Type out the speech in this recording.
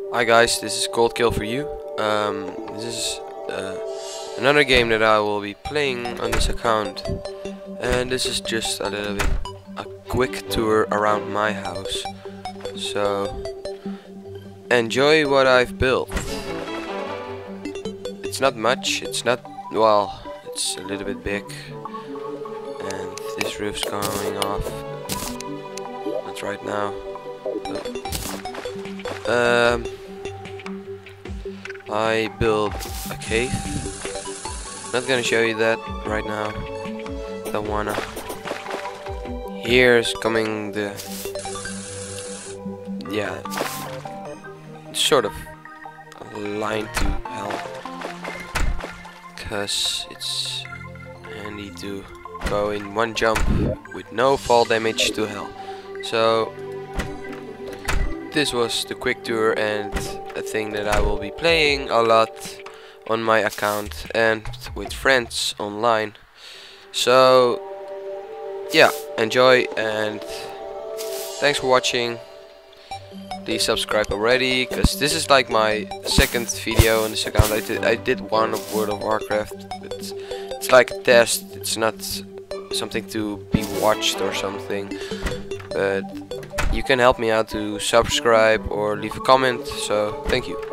Hi guys, this is Cold Kill for you. This is another game that I will be playing on this account, and this is just a little bit a quick tour around my house. So enjoy what I've built. It's not much. It's not well. It's a little bit big, and this roof's going off. That's right now. I built a cave. Not gonna show you that right now. Don't wanna. Here's coming the sort of a line to hell, cause it's handy to go in one jump with no fall damage to hell. So this was the quick tour and a thing that I will be playing a lot on my account and with friends online. So yeah, enjoy and thanks for watching. Please subscribe already, because this is like my second video on this account. I did one of World of Warcraft, but it's like a test. It's not something to be watched or something, but you can help me out to subscribe or leave a comment, so thank you.